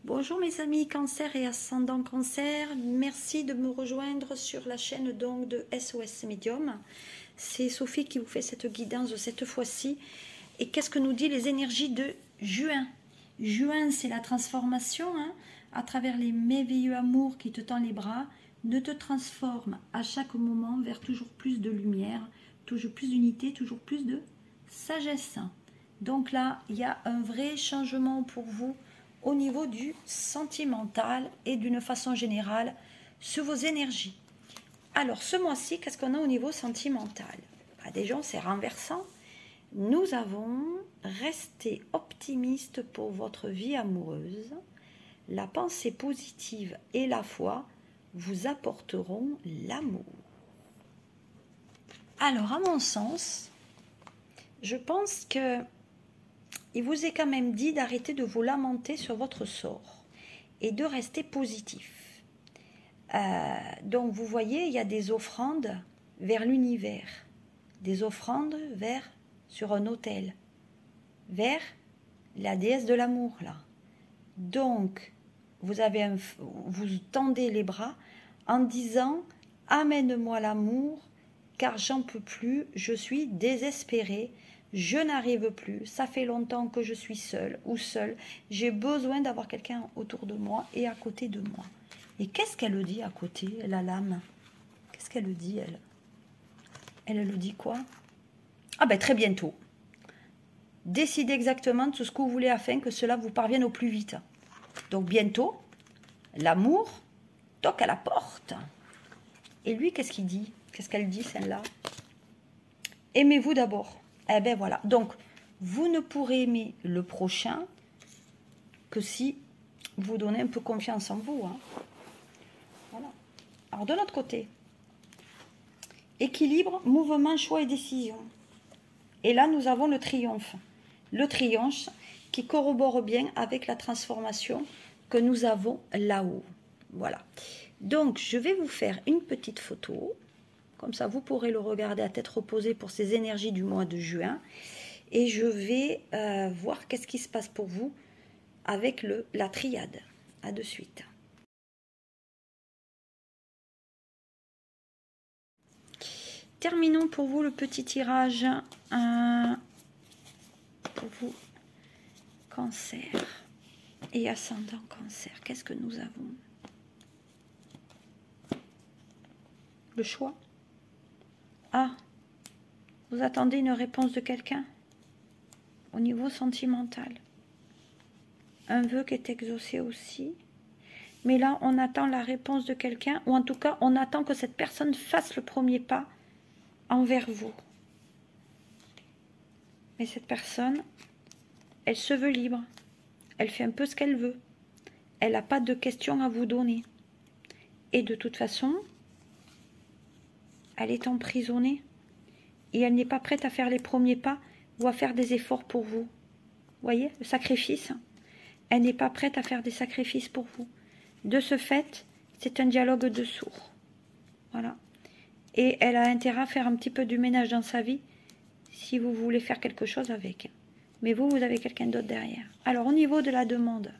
Bonjour mes amis cancer et ascendant cancer, merci de me rejoindre sur la chaîne donc de SOS Medium. C'est Sophie qui vous fait cette guidance de cette fois-ci. Et qu'est-ce que nous dit les énergies de juin? Juin, c'est la transformation, hein, à travers les merveilleux amours qui te tend les bras, ne te transforme à chaque moment vers toujours plus de lumière, toujours plus d'unité, toujours plus de sagesse. Donc là, il y a un vrai changement pour vous au niveau du sentimental et d'une façon générale sur vos énergies. Alors, ce mois-ci, qu'est-ce qu'on a au niveau sentimental? Déjà, c'est renversant. Nous avons resté optimiste pour votre vie amoureuse. La pensée positive et la foi vous apporteront l'amour. Alors, à mon sens, je pense que il vous est quand même dit d'arrêter de vous lamenter sur votre sort et de rester positif. Donc vous voyez, il y a des offrandes vers l'univers, des offrandes sur un autel, vers la déesse de l'amour là. Donc vous tendez les bras en disant « Amène-moi l'amour, car j'en peux plus, je suis désespérée. » Je n'arrive plus, ça fait longtemps que je suis seule ou seule, j'ai besoin d'avoir quelqu'un autour de moi et à côté de moi. Et qu'est-ce qu'elle dit à côté, la lame? Qu'est-ce qu'elle dit, elle? Elle dit quoi? Ah ben très bientôt. Décidez exactement de tout ce que vous voulez afin que cela vous parvienne au plus vite. Donc bientôt, l'amour toque à la porte. Et lui, qu'est-ce qu'il dit? Qu'est-ce qu'elle dit, celle-là? Aimez-vous d'abord. Eh bien voilà, donc vous ne pourrez aimer le prochain que si vous donnez un peu confiance en vous. Hein. Voilà. Alors de l'autre côté, équilibre, mouvement, choix et décision. Et là nous avons le triomphe. Le triomphe qui corrobore bien avec la transformation que nous avons là-haut. Voilà. Donc je vais vous faire une petite photo. Comme ça, vous pourrez le regarder à tête reposée pour ces énergies du mois de juin. Et je vais voir qu'est-ce qui se passe pour vous avec la triade. À de suite. Terminons pour vous le petit tirage pour vous, cancer et ascendant cancer. Qu'est-ce que nous avons? Le choix. Ah, vous attendez une réponse de quelqu'un au niveau sentimental. Un vœu qui est exaucé aussi. Mais là, on attend la réponse de quelqu'un, ou en tout cas, on attend que cette personne fasse le premier pas envers vous. Mais cette personne, elle se veut libre. Elle fait un peu ce qu'elle veut. Elle n'a pas de questions à vous donner. Et de toute façon, elle est emprisonnée. Et elle n'est pas prête à faire les premiers pas ou à faire des efforts pour vous. Vous voyez, le sacrifice. Elle n'est pas prête à faire des sacrifices pour vous. De ce fait, c'est un dialogue de sourds. Voilà. Et elle a intérêt à faire un petit peu du ménage dans sa vie si vous voulez faire quelque chose avec. Mais vous avez quelqu'un d'autre derrière. Alors, au niveau de la demande,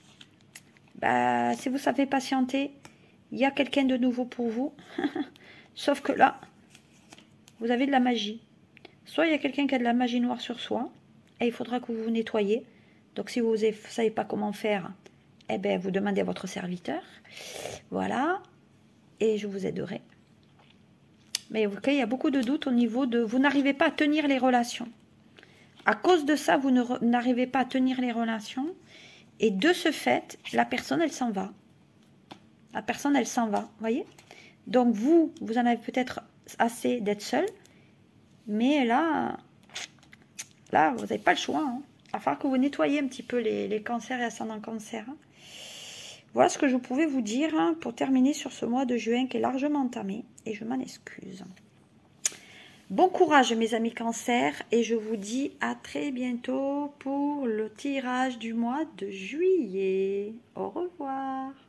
si vous savez patienter, il y a quelqu'un de nouveau pour vous. Sauf que là, vous avez de la magie. Soit il y a quelqu'un qui a de la magie noire sur soi, et il faudra que vous vous nettoyiez. Donc si vous ne savez pas comment faire, eh bien vous demandez à votre serviteur. Voilà, et je vous aiderai. Mais okay, il y a beaucoup de doutes au niveau de... Vous n'arrivez pas à tenir les relations. À cause de ça, vous n'arrivez pas à tenir les relations. Et de ce fait, la personne, elle s'en va. La personne, elle s'en va, voyez? Donc vous en avez peut-être assez d'être seul. Mais là, vous n'avez pas le choix. Hein. Il va falloir que vous nettoyez un petit peu les cancers et ascendants cancer. Hein. Voilà ce que je pouvais vous dire hein, pour terminer sur ce mois de juin qui est largement entamé. Et je m'en excuse. Bon courage mes amis cancer. Et je vous dis à très bientôt pour le tirage du mois de juillet. Au revoir.